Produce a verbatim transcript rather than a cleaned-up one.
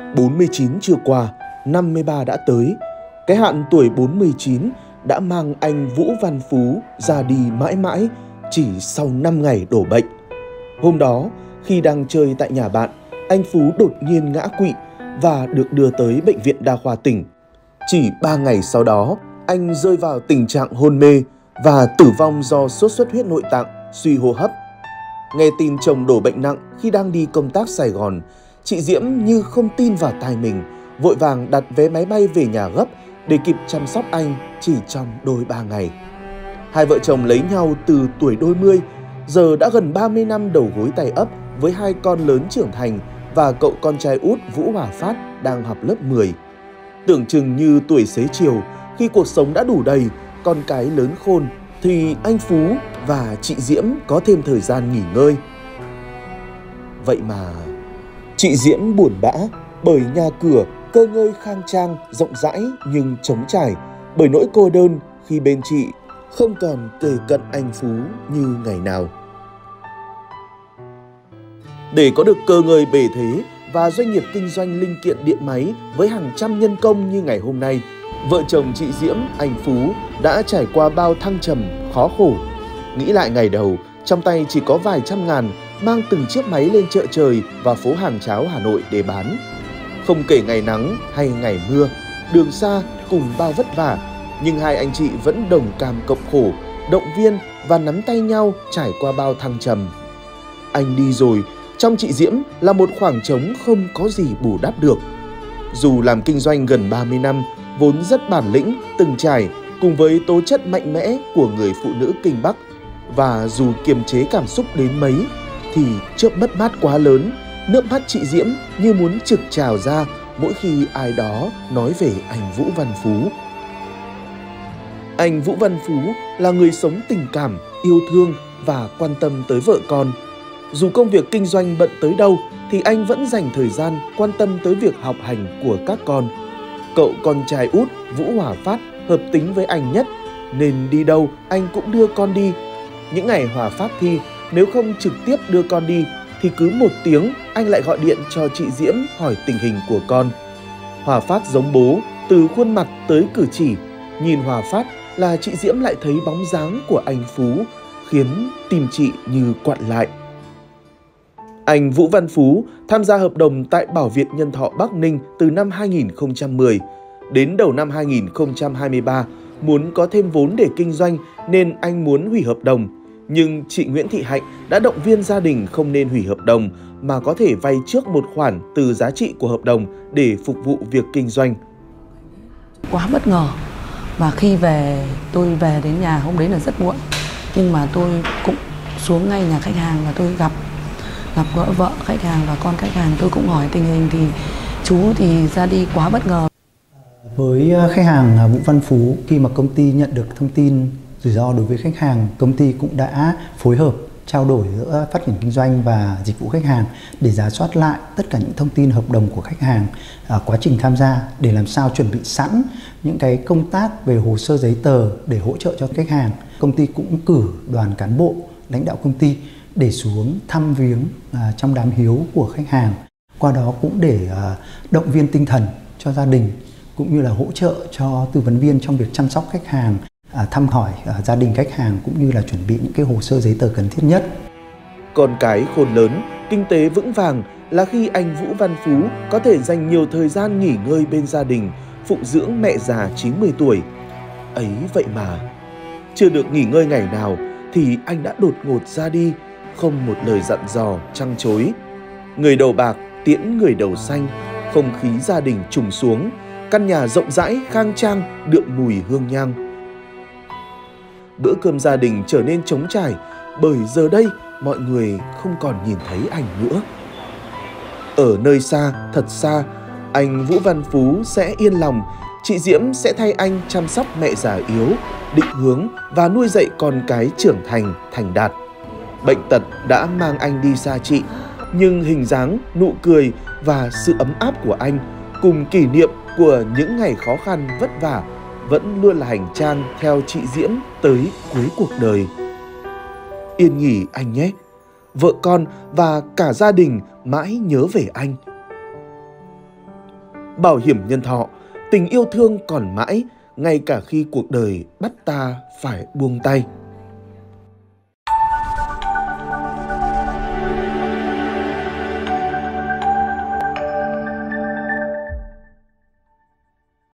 bốn mươi chín chưa qua, năm mươi ba đã tới. Cái hạn tuổi bốn mươi chín đã mang anh Vũ Văn Phú ra đi mãi mãi chỉ sau năm ngày đổ bệnh. Hôm đó, khi đang chơi tại nhà bạn, anh Phú đột nhiên ngã quỵ và được đưa tới Bệnh viện Đa khoa tỉnh. Chỉ ba ngày sau đó, anh rơi vào tình trạng hôn mê và tử vong do sốt xuất huyết nội tạng, suy hô hấp. Nghe tin chồng đổ bệnh nặng khi đang đi công tác Sài Gòn, chị Diễm như không tin vào tai mình, vội vàng đặt vé máy bay về nhà gấp để kịp chăm sóc anh chỉ trong đôi ba ngày. Hai vợ chồng lấy nhau từ tuổi đôi mươi, giờ đã gần ba mươi năm đầu gối tay ấp với hai con lớn trưởng thành và cậu con trai út Vũ Hòa Phát đang học lớp mười. Tưởng chừng như tuổi xế chiều, khi cuộc sống đã đủ đầy, con cái lớn khôn, thì anh Phú và chị Diễm có thêm thời gian nghỉ ngơi. Vậy mà chị Diễm buồn bã bởi nhà cửa cơ ngơi khang trang, rộng rãi nhưng trống trải, bởi nỗi cô đơn khi bên chị không còn kề cận anh Phú như ngày nào. Để có được cơ ngơi bề thế và doanh nghiệp kinh doanh linh kiện điện máy với hàng trăm nhân công như ngày hôm nay, vợ chồng chị Diễm, anh Phú đã trải qua bao thăng trầm, khó khổ. Nghĩ lại ngày đầu, trong tay chỉ có vài trăm ngàn, mang từng chiếc máy lên chợ trời và phố hàng cháo Hà Nội để bán. Không kể ngày nắng hay ngày mưa, đường xa cùng bao vất vả, nhưng hai anh chị vẫn đồng cam cộng khổ, động viên và nắm tay nhau trải qua bao thăng trầm. Anh đi rồi, trong chị Diễm là một khoảng trống không có gì bù đắp được. Dù làm kinh doanh gần ba mươi năm, vốn rất bản lĩnh, từng trải, cùng với tố chất mạnh mẽ của người phụ nữ Kinh Bắc, và dù kiềm chế cảm xúc đến mấy, thì trước mất mát quá lớn, nước mắt chị Diễm như muốn trực trào ra mỗi khi ai đó nói về anh Vũ Văn Phú. Anh Vũ Văn Phú là người sống tình cảm, yêu thương và quan tâm tới vợ con. Dù công việc kinh doanh bận tới đâu thì anh vẫn dành thời gian quan tâm tới việc học hành của các con. Cậu con trai út Vũ Hòa Phát hợp tính với anh nhất, nên đi đâu anh cũng đưa con đi. Những ngày Hòa Phát thi, nếu không trực tiếp đưa con đi thì cứ một tiếng anh lại gọi điện cho chị Diễm hỏi tình hình của con. Hòa Phát giống bố, từ khuôn mặt tới cử chỉ, nhìn Hòa Phát là chị Diễm lại thấy bóng dáng của anh Phú, khiến tim chị như quặn lại. Anh Vũ Văn Phú tham gia hợp đồng tại Bảo Việt Nhân Thọ Bắc Ninh từ năm hai nghìn không trăm mười. Đến đầu năm hai nghìn không trăm hai mươi ba, muốn có thêm vốn để kinh doanh nên anh muốn hủy hợp đồng. Nhưng chị Nguyễn Thị Hạnh đã động viên gia đình không nên hủy hợp đồng mà có thể vay trước một khoản từ giá trị của hợp đồng để phục vụ việc kinh doanh. Quá bất ngờ, và khi về tôi về đến nhà hôm đấy là rất muộn, nhưng mà tôi cũng xuống ngay nhà khách hàng và tôi gặp gặp gỡ vợ khách hàng và con khách hàng. Tôi cũng hỏi tình hình thì chú thì ra đi quá bất ngờ. Với khách hàng Vũ Văn Phú, khi mà công ty nhận được thông tin rủi ro đối với khách hàng, công ty cũng đã phối hợp trao đổi giữa phát triển kinh doanh và dịch vụ khách hàng để rà soát lại tất cả những thông tin hợp đồng của khách hàng, à, quá trình tham gia, để làm sao chuẩn bị sẵn những cái công tác về hồ sơ giấy tờ để hỗ trợ cho khách hàng. Công ty cũng cử đoàn cán bộ lãnh đạo công ty để xuống thăm viếng à, trong đám hiếu của khách hàng, qua đó cũng để à, động viên tinh thần cho gia đình, cũng như là hỗ trợ cho tư vấn viên trong việc chăm sóc khách hàng, à, thăm hỏi à, gia đình khách hàng, cũng như là chuẩn bị những cái hồ sơ giấy tờ cần thiết nhất. Con cái khôn lớn, kinh tế vững vàng là khi anh Vũ Văn Phú có thể dành nhiều thời gian nghỉ ngơi bên gia đình, phụng dưỡng mẹ già chín mươi tuổi. Ấy vậy mà, chưa được nghỉ ngơi ngày nào thì anh đã đột ngột ra đi, không một lời dặn dò, trăng trối. Người đầu bạc tiễn người đầu xanh, không khí gia đình trùng xuống, căn nhà rộng rãi, khang trang, đượm mùi hương nhang. Bữa cơm gia đình trở nên trống trải, bởi giờ đây mọi người không còn nhìn thấy anh nữa. Ở nơi xa, thật xa, anh Vũ Văn Phú sẽ yên lòng, chị Diễm sẽ thay anh chăm sóc mẹ già yếu, định hướng và nuôi dạy con cái trưởng thành, thành đạt. Bệnh tật đã mang anh đi xa chị, nhưng hình dáng, nụ cười và sự ấm áp của anh cùng kỷ niệm của những ngày khó khăn vất vả vẫn luôn là hành trang theo chị Diễm tới cuối cuộc đời. Yên nghỉ anh nhé, vợ con và cả gia đình mãi nhớ về anh. bảo hiểm nhân thọ, tình yêu thương còn mãi, ngay cả khi cuộc đời bắt ta phải buông tay.